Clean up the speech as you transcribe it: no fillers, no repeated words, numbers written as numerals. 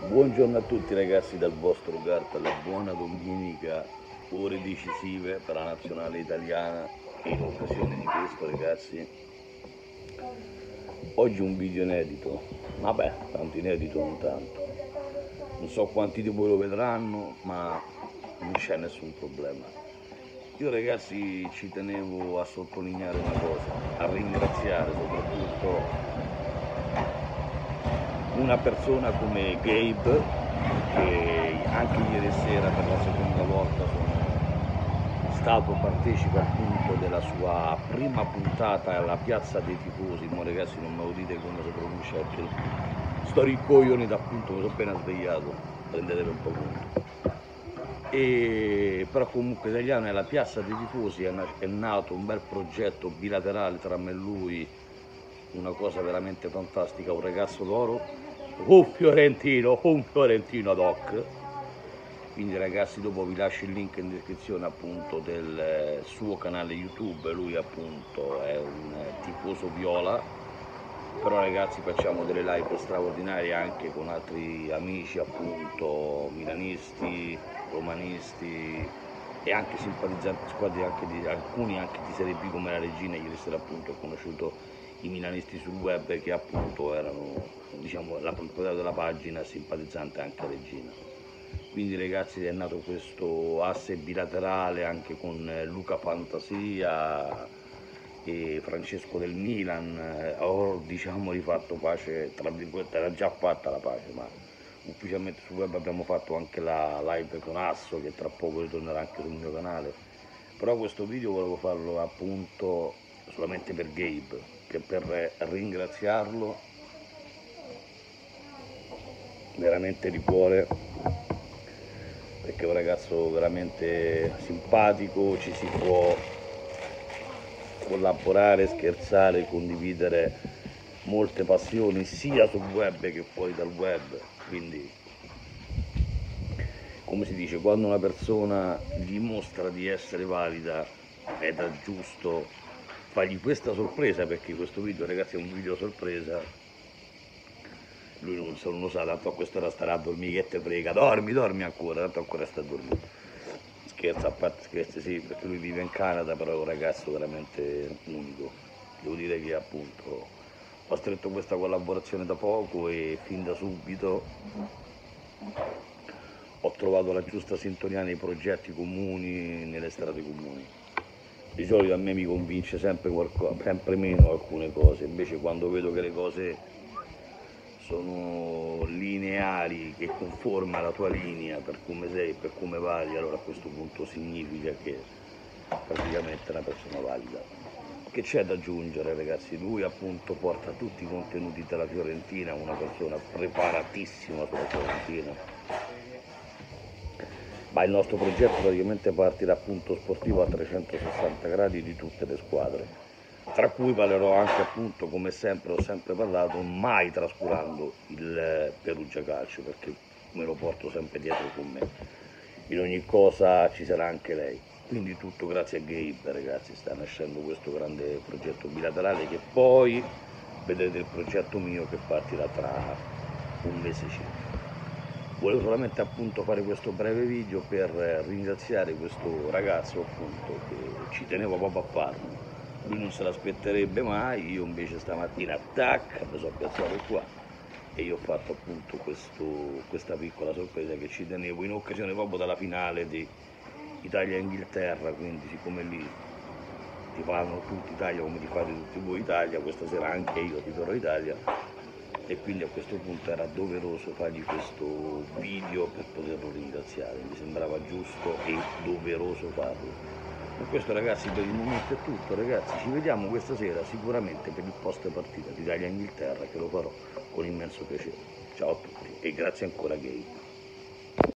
Buongiorno a tutti ragazzi dal vostro Carta, la buona domenica, ore decisive per la nazionale italiana e in occasione di questo ragazzi, oggi un video inedito, vabbè, tanto inedito non tanto, non so quanti di voi lo vedranno ma non c'è nessun problema. Io ragazzi ci tenevo a sottolineare una cosa, a ringraziare soprattutto una persona come Gabe, che anche ieri sera per la seconda volta sono stato partecipe appunto della sua prima puntata alla Piazza dei Tifosi. Ma ragazzi non me lo dite come si pronuncia perché sto ricoglioni da appunto, mi sono appena svegliato, prendetevi un po' conto. Però comunque italiano, nella Piazza dei Tifosi è nato un bel progetto bilaterale tra me e lui, una cosa veramente fantastica, un ragazzo d'oro, un fiorentino ad hoc. Quindi ragazzi dopo vi lascio il link in descrizione appunto del suo canale YouTube, lui appunto è un tifoso viola, però ragazzi facciamo delle live straordinarie anche con altri amici appunto milanisti, romanisti e anche simpatizzanti squadre anche di alcuni anche di Serie B come la Regina. Ieri sera appunto ho conosciuto i milanisti sul web che appunto erano, diciamo, la proprietà della pagina simpatizzante anche a Regina. Quindi ragazzi è nato questo asse bilaterale anche con Luca Fantasia e Francesco del Milan. Ho diciamo rifatto pace, tra virgolette era già fatta la pace, ma ufficialmente sul web abbiamo fatto anche la live con Asso che tra poco ritornerà anche sul mio canale. Però questo video volevo farlo appunto solamente per Gabe, che per ringraziarlo veramente di cuore, perché è un ragazzo veramente simpatico, ci si può collaborare, scherzare, condividere molte passioni sia sul web che fuori dal web. Quindi come si dice, quando una persona dimostra di essere valida ed è giusto fargli questa sorpresa, perché questo video ragazzi è un video sorpresa, lui non lo sa, tanto a quest'ora starà a dormire, che te frega, dormi ancora, tanto ancora sta a dormire. Scherzo, a parte scherzi sì, perché lui vive in Canada, però è un ragazzo veramente unico. Devo dire che appunto ho stretto questa collaborazione da poco e fin da subito ho trovato la giusta sintonia nei progetti comuni, nelle strade comuni. Di solito a me mi convince sempre meno alcune cose, invece quando vedo che le cose sono lineari, che conforma la tua linea per come sei, per come vali, allora a questo punto significa che praticamente è una persona valida. Che c'è da aggiungere ragazzi? Lui appunto porta tutti i contenuti della Fiorentina, una persona preparatissima sulla Fiorentina. Ma il nostro progetto praticamente parte dal punto sportivo a 360 gradi di tutte le squadre, tra cui parlerò anche appunto, come sempre ho sempre parlato, mai trascurando il Perugia Calcio, perché me lo porto sempre dietro con me. In ogni cosa ci sarà anche lei. Quindi tutto grazie a Gabe ragazzi, sta nascendo questo grande progetto bilaterale che poi vedrete il progetto mio che partirà tra un mese circa. Volevo solamente appunto fare questo breve video per ringraziare questo ragazzo appunto che ci tenevo proprio a farlo. Lui non se l'aspetterebbe mai, io invece stamattina tac, mi sono piazzato qua e io ho fatto appunto questa piccola sorpresa che ci tenevo in occasione proprio della finale di Italia-Inghilterra, quindi siccome lì ti fanno tutti Italia come ti fate tutti voi Italia, questa sera anche io ti farò Italia e quindi a questo punto era doveroso fargli questo video per poterlo ringraziare, mi sembrava giusto e doveroso farlo. Con questo ragazzi per il momento è tutto ragazzi, ci vediamo questa sera sicuramente per il post partita d'Italia-Inghilterra che lo farò con immenso piacere. Ciao a tutti e grazie ancora Gabe.